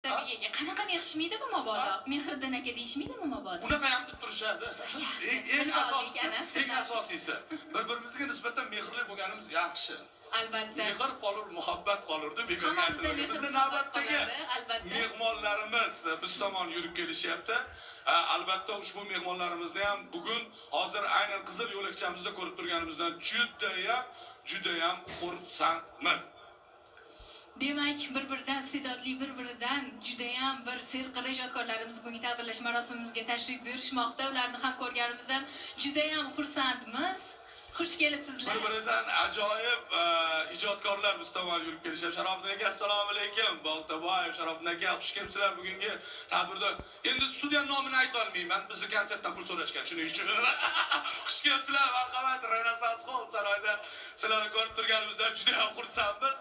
Tabiiy, qanaqa yaxshimidi bu mabodo? Mehriddin aka deyishmaydimi mabodo? Unaqa ham deb turishadi. Yaxshi. Eng asosiysi bir-birimizga nisbatan mehrli bo'lganimiz yaxshi. Albatta. Mehr qolur, muhabbat qolurdi. Bekorga aytilmagan. Bizning navbatdagi mehmonlarimiz biz tomon yurib kelishyapti. Albatta ushbu mehmonlarimizni ham bugun hozir aynan Qizil yo'lakchamizda ko'rib turganimizdan judayam xursandmiz. Demak, bir-biridan iste'dodli, bir-biridan judayam bir serqirra ijodkorlarimiz bugungi taqdirlash marosimimizga tashrif buyurishmoqda. Ularni ham ko'rganimizdan judayam xursandmiz. Xush kelibsizlar. Bir-biridan ajoyib ijodkorlar biz tomon yurib kelishyapti. Sharobiddin aka, assalomu alaykum. Boltaboyev, Sharobiddin aka, xush kelibsizlar bugungi tadbirda. Endi studiya nomini ayta olmayman. Bizni konsertdan pul so'rashgan, shuning uchun. Xush kelibsizlar, marhamat, Renessans Hall saroyida sizlarni ko'rib turganimizdan juda ham xursandmiz.